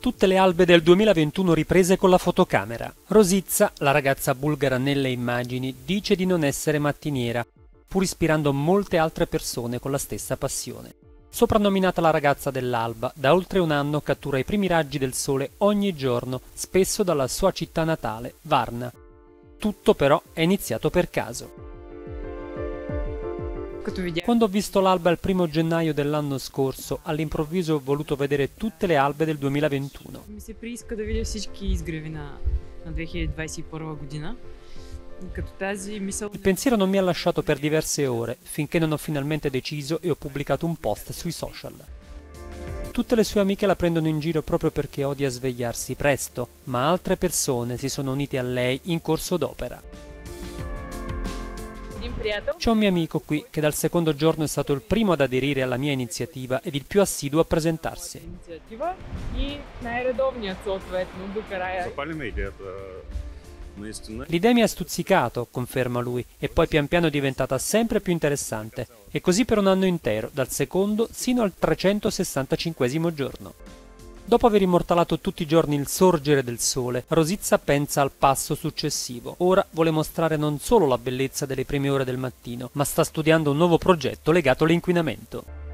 Tutte le albe del 2021 riprese con la fotocamera. Rosizza, la ragazza bulgara nelle immagini, dice di non essere mattiniera, pur ispirando molte altre persone con la stessa passione. Soprannominata la ragazza dell'alba, da oltre un anno cattura i primi raggi del sole ogni giorno, spesso dalla sua città natale, Varna. Tutto però è iniziato per caso. Quando ho visto l'alba il 1° gennaio dell'anno scorso, all'improvviso ho voluto vedere tutte le albe del 2021. Mi се прииска да видя всички изгреви на 2021 година. Il pensiero non mi ha lasciato per diverse ore, finché non ho finalmente deciso e ho pubblicato un post sui social. Tutte le sue amiche la prendono in giro proprio perché odia svegliarsi presto, ma altre persone si sono unite a lei in corso d'opera. C'è un mio amico qui che dal secondo giorno è stato il primo ad aderire alla mia iniziativa ed il più assiduo a presentarsi. L'idea mi ha stuzzicato, conferma lui, e poi pian piano è diventata sempre più interessante, e così per un anno intero, dal secondo sino al 365° giorno. Dopo aver immortalato tutti i giorni il sorgere del sole, Rosizza pensa al passo successivo. Ora vuole mostrare non solo la bellezza delle prime ore del mattino, ma sta studiando un nuovo progetto legato all'inquinamento.